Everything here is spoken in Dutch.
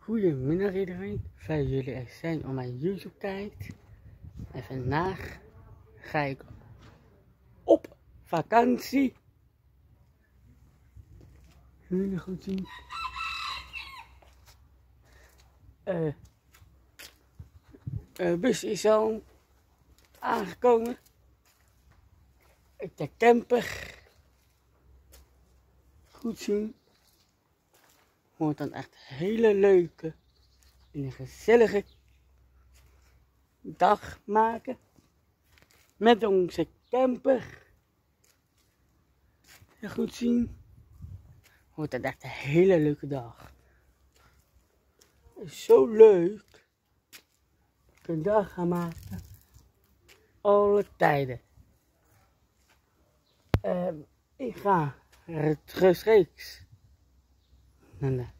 Goedemiddag iedereen, fijn dat jullie er zijn op mijn YouTube kijkt. En vandaag ga ik op vakantie. Jullie goed zien. Bus is al aangekomen. De camper. Goed zien. Wordt dan echt een hele leuke en een gezellige dag maken met onze camper. En goed zien. Wordt dat echt een hele leuke dag. Zo leuk. Een dag gaan maken. Alle tijden. Ik ga rechtstreeks naar de